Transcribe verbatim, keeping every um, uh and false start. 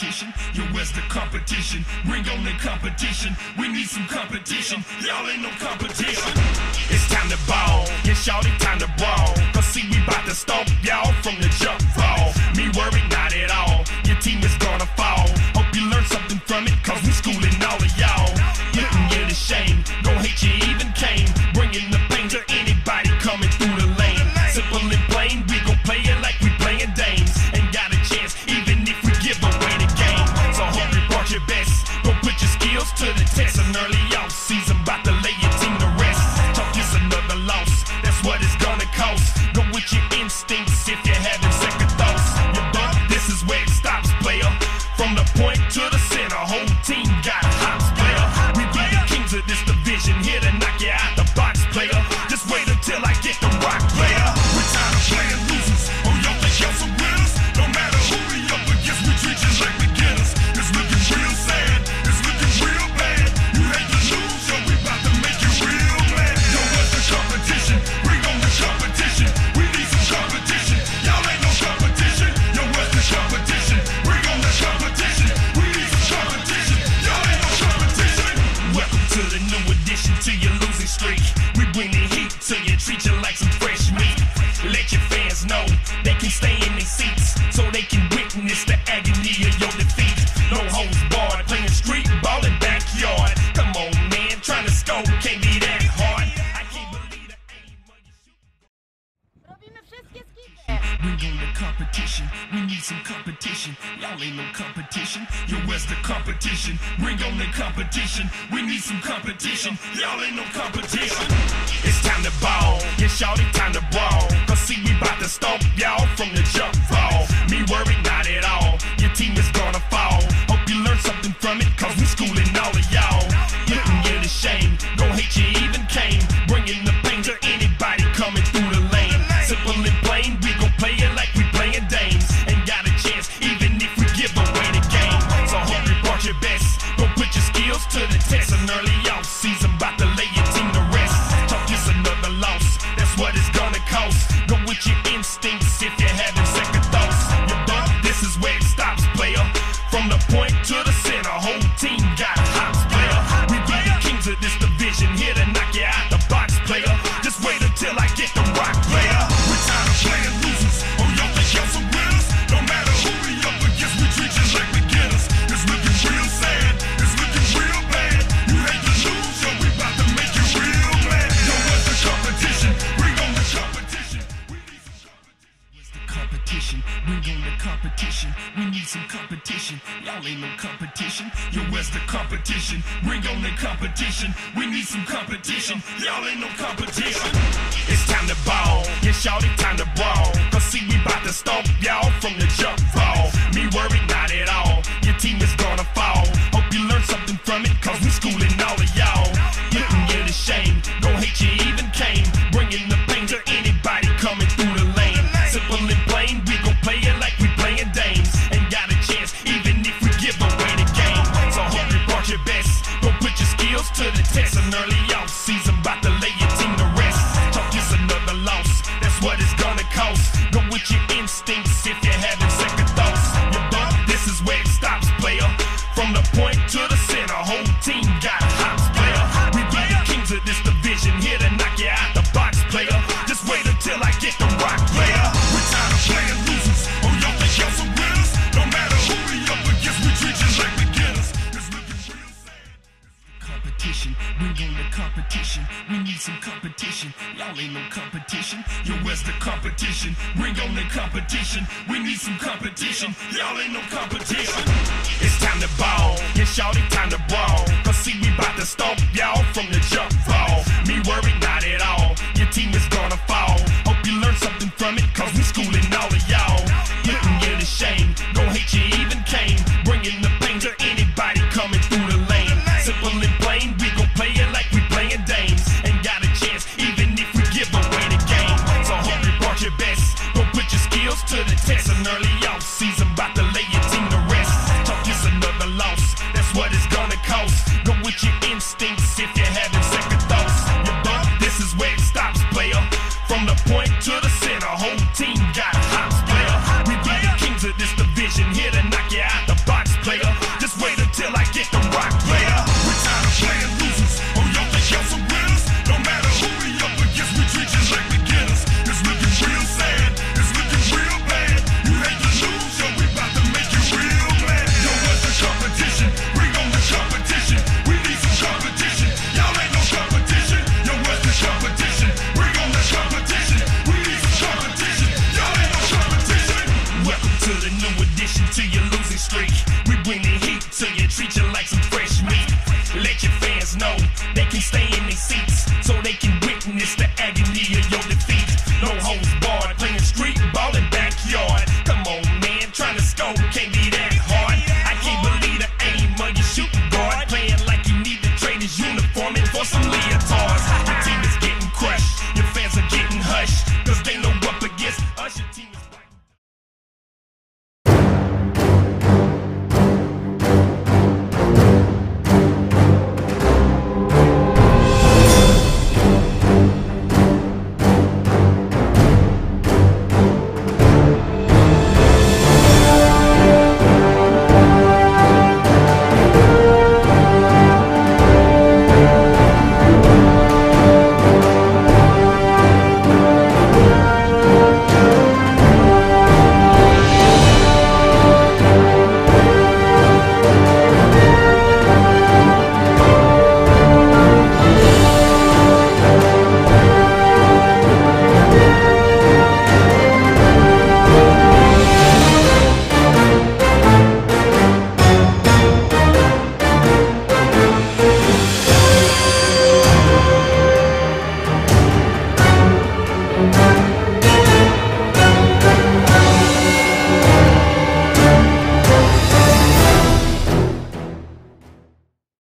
competition? Yo, where's the competition? Bring on the competition. We need some competition. Y'all ain't no competition. It's time to ball. Yeah, shawty, time to brawl. Cause see, we bout to stomp y'all from the jump ball. Me worried, not at all. Your team is gonna fall. Hope you learned something from it, cause we schooling all of y'all. Looking you to shame. Gon' hate you even came. Bringing the pain to anybody coming through the lane. Simple and plain, we gon' play it like we playing dames. Ain't got a chance, even if we give away the game. So hope you brought your best. Go put your skills to the test. An early off season, bout to lay your team to rest. Talk is another loss, that's what it's gonna cost. Go with your instincts if you're having second thoughts. You bump, this is where it stops, player. From the point to the center, whole team got hops, player. We be the kings of this division, here to knock you out the box, player. Just wait until I get the rock, player. We're tired of playing losers. Oh, y'all think y'all some winners? No matter who we up against, we treat you like beginners. It's looking real sad, it's looking real bad. You hate to lose, so we about to make you real mad. Yo, what's the competition? Bring on the competition. We need some competition. Y'all ain't no competition. Yo, what's the competition? Bring on the competition. We need some competition. Y'all ain't no competition. Welcome to the new addition to your losing streak. We bring the heat to you, treat you like some fresh meat. Let your fans know they can stay in their seats, so they can witness the agony of your defeat. No holds barred, playing street ball in backyard. Come on, man, trying to score can't be that hard. I can't believe the aim of your shoot. Robimy wszystkie skity. Bring on the competition, we need some competition. Y'all ain't no competition. Yo, where's the competition? Bring on the competition. We need some competition. Y'all ain't no competition. It's time to ball. Yeah, shawty, time to brawl. Cause see, we bout to stomp y'all from the jump ball. Me worried, not at all. Your team is gonna fall. Hope you learned something from it, cause we schooling all of y'all. Looking you to shame. Gon' hate you even came. Bringing the pain to anybody coming through the lane. Simple and plain, we gon' play it like we playing dames. Ain't got a chance, even if we give away the game. So hope you brought your best. Go put your skills to the test. An early off season, bout to lay your team to rest. Talk is another loss, that's what it's gonna cost. Go with your instincts if you're having second thoughts. You bump, this is where it stops, player. From the point to the center, whole team got hops, player. We be the kings of this division, here to knock you out the box, player. Just wait until I get the rock, player. We're tired of playing losers. Oh, y'all think y'all some winners? No matter who we up against, we treat you like beginners. It's looking real sad, it's looking real bad. You hate to lose, so we about to make you real mad. Yo, what's the competition? Bring on the competition. We need some competition. What's the competition? Bring on the competition. We need some competition. Y'all ain't no competition. Yo, where's the competition? Bring on the competition. We need some competition. Y'all ain't no competition. It's time to ball. Yeah, shawty, time to brawl. Cause see, we bout to stomp y'all from the jump ball. Me worried, not at all. Your team is gonna fall. Hope you learned something from it, cause we schooling all of y'all. Looking you to shame. Gon' hate you even came. Bringing the pain to anybody coming through the lane. Simple and plain, we gon' play it like we playing dames. Ain't got a chance, even if we give away the game. So hope you brought your best. Go put your skills to the test. An early off season, bout to lay your team to rest. Talk is another loss, that's what it's gonna cost. Go with your instincts if you're having second thoughts. You bump, this is where it stops, player. From the point to the center, whole team got hops, player. We be the kings of this division, here to knock you out the box, player. Just wait until I get the rock, player. We're tired of playing losers. Oh, y'all think y'all some winners? No matter who we up against, we treat you like beginners. It's looking real sad. Competition, bring on the competition. We need some competition. Y'all ain't no competition. Yo, where's the competition? Bring on the competition. We need some competition. Y'all ain't no competition. It's time to ball. Yeah, shawty, time to brawl. Cause see, we bout to stomp y'all